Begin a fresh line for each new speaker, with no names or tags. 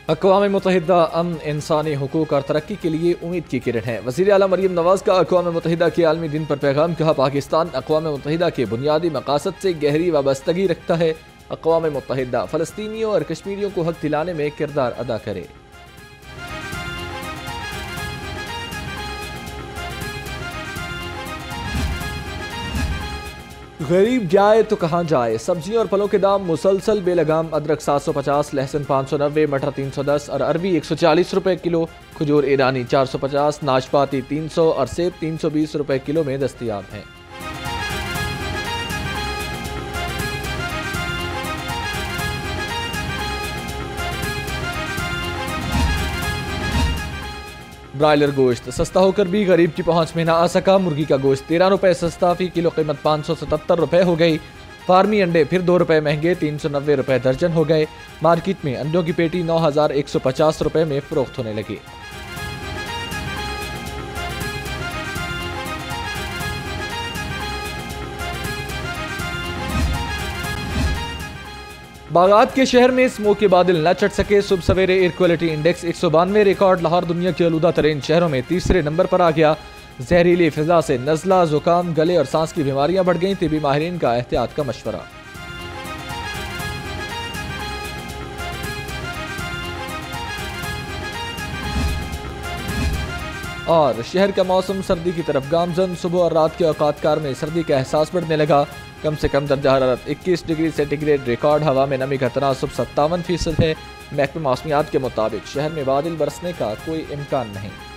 अक़वाम मुत्तहिदा अमन, इंसानी हुकूक और तरक्की के लिए उम्मीद की किरण है। वज़ीर आला मरीम नवाज़ का अक़वाम मुत्तहिदा के आलमी दिन पर पैगाम। कहा, पाकिस्तान अक़वाम मुत्तहिदा के बुनियादी मकासद से गहरी वाबस्तगी रखता है। अक़वाम मुत्तहिदा फ़लस्तीनियों और कश्मीरियों को हक़ दिलाने में किरदार अदा करे। गरीब जाए तो कहाँ जाए, सब्जियों और फलों के दाम मुसलसल बेलगाम। अदरक 750, लहसुन 590, मटर 310 और अरबी 140 रुपए किलो। खजूर ईरानी 450, नाशपाती 300 और सेब 320 रुपए किलो में दस्तयाब हैं। ब्रायलर गोश्त सस्ता होकर भी गरीब की पहुंच में न आ सका। मुर्गी का गोश्त 13 रुपए सस्ता, फी किलो कीमत 577 रुपए हो गई। फार्मी अंडे फिर 2 रुपए महंगे, 390 रुपए दर्जन हो गए। मार्केट में अंडों की पेटी 9150 रुपए में फरोख्त होने लगी। बागात के शहर में स्मोक के बादल न चढ़ सके। सुबह सवेरे air quality index 192 record. Lahore दुनिया के आलूदा तरीन शहरों में तीसरे नंबर पर आ गया। जहरीली फिजा से नज़ला, जुकाम, गले और सांस की बीमारियां बढ़ गईं। तिबी माहिरीन का एहतियात का मशवरा। और शहर का मौसम सर्दी की तरफ गामजन। सुबह और रात के औकात कार में सर्दी का एहसास बढ़ने लगा। कम से कम दर्जा हरारत 21 डिग्री सेंटीग्रेड रिकॉर्ड। हवा में नमी का तनासुब 57% है। महकमा मौसमियात के मुताबिक शहर में बादल बरसने का कोई इम्कान नहीं।